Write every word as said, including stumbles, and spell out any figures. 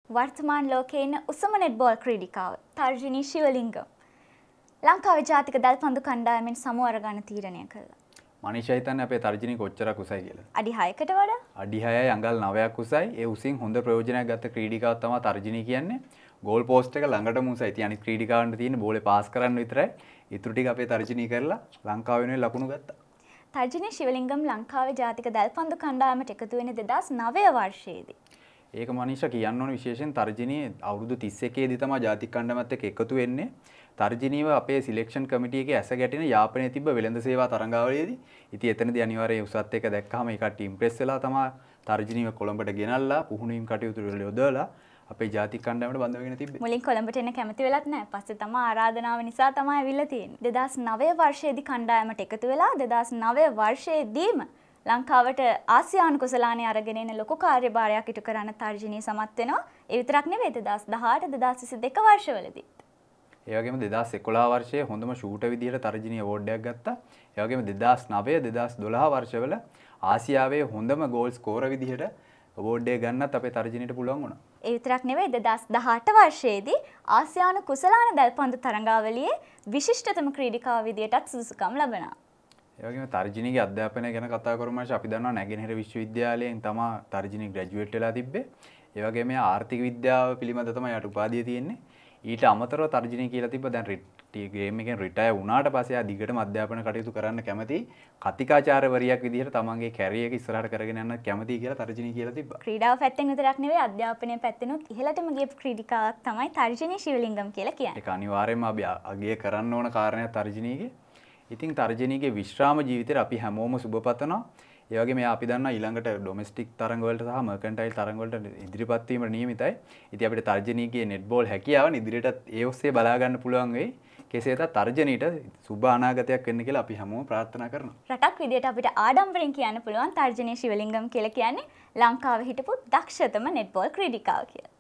වර්තමාන ලෝකයේ ඉන්න උසම නෙට්බෝල් ක්‍රීඩිකාව තර්ජිනී ශිවලිංගම් ලංකාවේ ජාතික දල්පන්දු කණ්ඩායමෙන් සමු අරගන්න තීරණය කළා. මනීෂා හිතන්නේ අපේ තර්ජිනී කොච්චරක් උසයි කියලා. අඩි හයකට වඩා? අඩි හයයි අඟල් නවයක් උසයි. ඒ උසින් හොඳ ප්‍රයෝජනයක් ගත්ත ක්‍රීඩිකාවක් තමයි තර්ජිනී කියන්නේ. ගෝල් පෝස්ට් එක ළඟටම උසයි. ඉතින් අනිත් ක්‍රීඩිකාවන්ට තියෙන බෝලේ පාස් කරන්න විතරයි. ඊටු ටික අපේ තර්ජිනී කරලා ලංකාව වෙනුවෙන් ලකුණු ගත්තා. තර්ජිනී ශිවලිංගම් ලංකාවේ ජාතික දල්පන්දු කණ්ඩායමට එකතු වෙන්නේ දෙදාස් නවය වර්ෂයේදී. ඒක මනීෂා කියන්න ඕන විශේෂයෙන් තර්ජිනී අවුරුදු තිස් එකේ දී තමයි ජාතික කණ්ඩායමත් එක්ක එකතු වෙන්නේ. තර්ජිනීව අපේ සිලෙක්ෂන් කමිටි එකේ ඇස ගැටෙන යාපනයේ තිබ්බ වෙළඳ සේවා තරඟාවලියේදී ඉතින් එතනදී අනිවාර්යයෙන් උසත් එක දැක්කම ඒ කට්ටිය ඉම්ප්‍රෙස් වෙලා තමයි තර්ජිනීව කොළඹට ගෙනල්ලා පුහුණුවීම් කටයුතු වල යොදවලා අපේ ජාතික කණ්ඩායමට බඳවගෙන තිබ්බේ. මුලින් කොළඹට එන්න කැමති වෙලත් නැහැ. පස්සේ තමයි ආරාධනාව නිසා තමයි අවිල්ල තියෙන්නේ. දෙදාස් නවය වර්ෂයේදී කණ්ඩායමට එකතු වෙලා දෙදාස් නවය වර්ෂයේදීම ලංකාවට ආසියානු කුසලානේ අරගෙන එන ලොකු කාර්යභාරයක් ඉටු කරන්න තර්ජිනී සමත් වෙනවා. ඒ විතරක් නෙවෙයි දෙදාස් දහඅට දෙදාස් විසිදෙක වර්ෂවලදී. ඒ වගේම දෙදාස් එකොළහ වර්ෂයේ හොඳම ෂූටර් විදියට තර්ජිනී අවෝඩ් එකක් ගත්තා. ඒ වගේම දෙදාස් නවය දෙදාස් දොළහ වර්ෂවල ආසියාවේ හොඳම ගෝල් ස්කෝරර් විදියට අවෝඩ් එක ගන්නත් අපේ තර්ජිනීට පුළුවන් වුණා. ඒ විතරක් නෙවෙයි දෙදාස් දහඅට වර්ෂයේදී ආසියානු කුසලාන දල්පන්දු තරඟාවලියේ විශිෂ්ටතම ක්‍රීඩිකාව විදියටත් සුදුසුකම් ලැබෙනවා. ඒ වගේම තර්ජිනීගේ අධ්‍යාපනය ගැන කතා කරමු අපි දන්නවා නැගෙනහිර විශ්වවිද්‍යාලයෙන් තමයි තර්ජිනී ග්‍රැජුවේට් වෙලා තිබ්බේ. ඒ වගේම මෙයා ආර්ථික විද්‍යාව පිළිබඳ තමයි යට උපාධිය තියෙන්නේ. ඊට අමතරව තර්ජිනී කියලා තිබ්බ දැන් ගේම් එකෙන් රිටයර් වුණාට පස්සේ ආ දිගටම අධ්‍යාපන කටයුතු කරන්න කැමති කතිකාචාර්යවරියක් විදිහට තමන්ගේ කැරියර් එක ඉස්සරහට කරගෙන යන්න කැමති කියලා තර්ජිනී කියලා තිබ්බා. ක්‍රීඩාව පැත්තෙන් විතරක් නෙවෙයි අධ්‍යාපනය පැත්තෙනුත් ඉහළටම ගිය ක්‍රීඩිකාවක් තමයි තර්ජිනී ශිවලිංගම් කියලා කියන්නේ. ඒක අනිවාර්යයෙන්ම අපි අගය කරන්න ඕන කාරණයක් තර්ජිනීගේ. ඉතින් තර්ජිනීගේ විශ්‍රාම ජීවිතේට අපි හැමෝම සුබපතනවා. ඒ වගේම එයා අපි දන්නා ඊළඟට ඩොමෙස්ටික් තරඟ වලට සහ මර්කන්ටයිල් තරඟ වලට ඉදිරිපත් වීමට නියමිතයි. ඉතින් අපිට තර්ජිනීගේ නෙට්බෝල් හැකියාවන් ඉදිරියටත් ඒ ඔස්සේ බලා ගන්න පුළුවන් වෙයි. කෙසේ වෙතත් තර්ජනීට සුබ අනාගතයක් වෙන්න කියලා අපි හැමෝම ප්‍රාර්ථනා කරනවා. රටක් විදියට අපිට ආඩම්බරෙන් කියන්න පුළුවන් තර්ජිනී ශිවලිංගම් කියලා කියන්නේ ලංකාවේ හිටපු දක්ෂතම නෙට්බෝල් ක්‍රීඩිකාව කියලා.